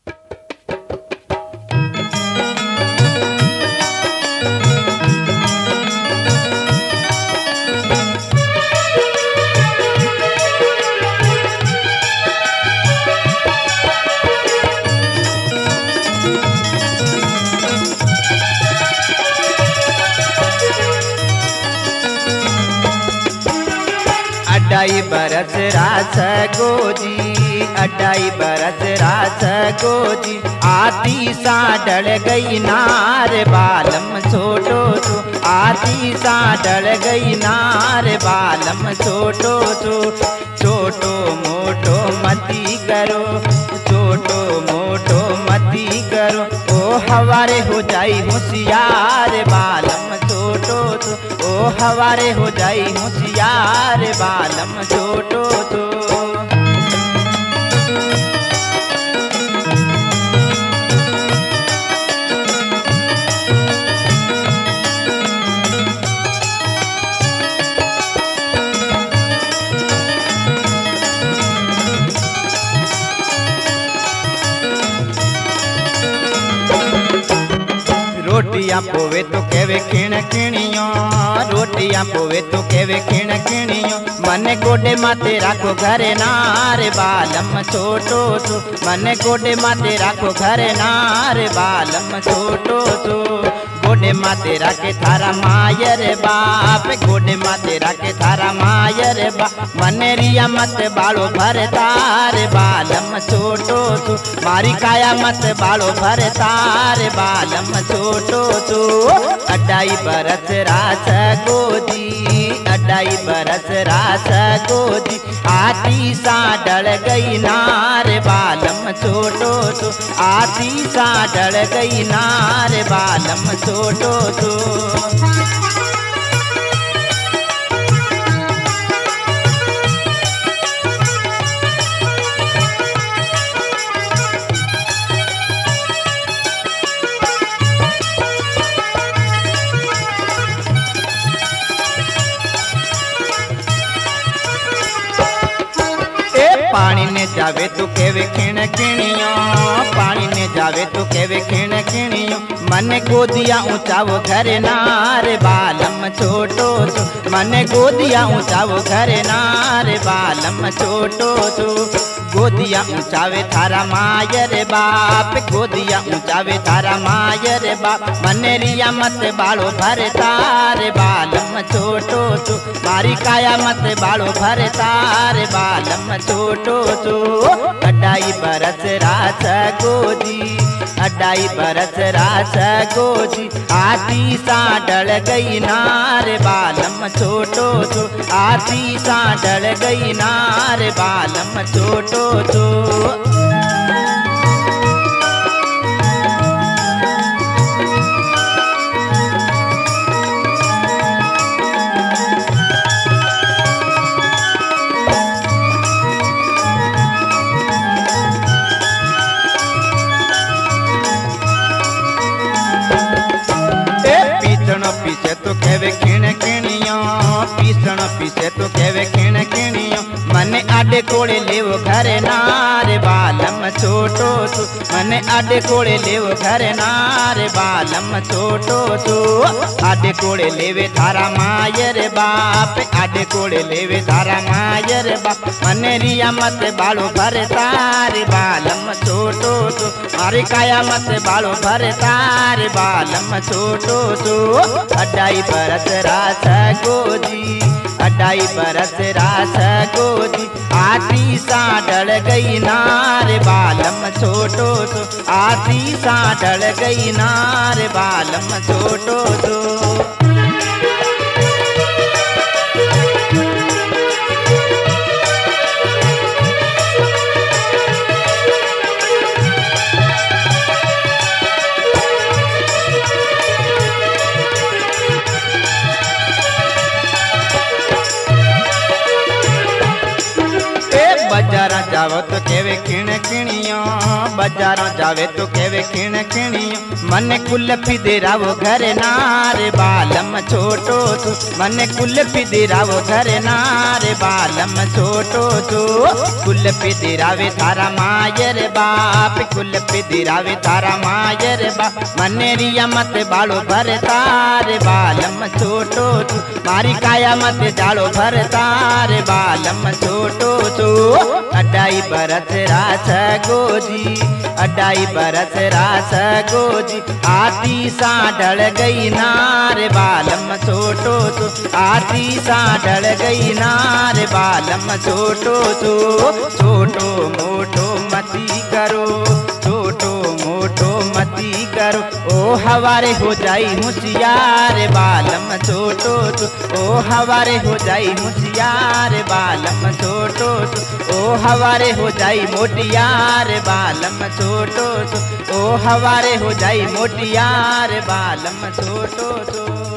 अढ़ाई बरस रास गोजी, अढ़ाई बरस रास गोजी, आती सा डल गई नार बालम छोटो सो, आती सा डल गई नार बालम छोटो सो। छोटो मोटो मती करो, छोटो मोटो मती करो, ओ हवारे हो जाई होशियार बालम छोटो सो, ओ हवारे हो जाई होशियार बालम छोटो सो। रोटियां पोवे तो केवे खिण खिणियो, रोटियां पोवे तो केवे खिण खिणियो, मने गोडे माते राखो घरे नार बालम छोटो सो, मने गोडे माते राखो घरे नार बालम छोटो सो। गोडे माते राखे थारा मायर बाप, गोडे माते राखे थारा मायर बाप, मने रिया मत बालो भर तार बालम छोटो सो, मारी काया मत बालो भर तार बालम छोटो सो। अढ़ाई बरस रास गोजी, अढ़ाई बरस रास गोजी, आती सा डल गई नार बालम छोटो सो, आती सा डल गई नार बालम छोटो सो। पानी ने जावे तो केवे खिण खिणियो, पानी ने जावे तो केवे खिण खिणियो, मने गोदिया ऊंचावो घरे नार बालम छोटो सो, मने गोदिया ऊंचावो घरे नार बालम छोटो सो। गोदिया ऊंचावे थारा मायर बाप, गोदिया ऊंचावे थारा मायर बाप, मने रिया मत बालो भर तार बालम छोटो सो, मारी काया मत बालो भर तार बालम छोटो सो। अढ़ाई बरस रास गोजी, अढ़ाई बरस रास गोजी, आती सा डल गई नार बालम छोटो सो, आती सा डल गई नार बालम छोटो सो। पीछे तो केवे खिण खिणियो, पीसण पीछे तो केवे खिण खिणियो, मने आडे कोड़े लेवो घरे नार बालम छोटो सो, मने आडे कोड़े लेवो घरे नार बालम छोटो सो। आडे कोड़े लेवे थारा मायर बाप, आडे कोड़े लेवे थारा मायर बाप, मने रिया मत बालो भर तार बालम छोटो सो, मारी काया मत बालो भर तार बालम छोटो सो। अढ़ाई बरस रास गोजी, अढ़ाई बरस रास गोजी, आती सा डल गई नार बालम छोटो सो, आती सा डल गई नार बालम छोटो सो। बाजारा जावो तो केवे खिण खिणियो, बाजारा जावे तो केवे खिण खिणियो। मन कुल्फी दिरावो घरे नारे बालम छोटो छो, मन कुल्फी दिरावो घरे नारे बालम छोटो छो। कुल्फी दिरावे थारा मायर बाप, कुल्फी दिरावे थारा मायर बाप। मनेरिया मत बालो भर तारे बालम छोटो छो, मारी काया मत जालो भर तारे बालम छोटो छो। अडाई बरस रास गोजी, अडाई बरस रास गोजी। आती सा ढल गई नारे बालम छोटो छो, आती सा ढल गई नारे बालम छोटो छो। छोटो मोटो मती करो, छोटो मोटो मती करो। ओ हवारे हो जाई होशियार बालम छोटो छो, ओ हवारे हो जाई होशियार बालम छोटो छो। ओ हवारे हो जाई मोटियार बालम छोटो छो, ओ हवारे हो जाई मोटियार बालम छोटो छो।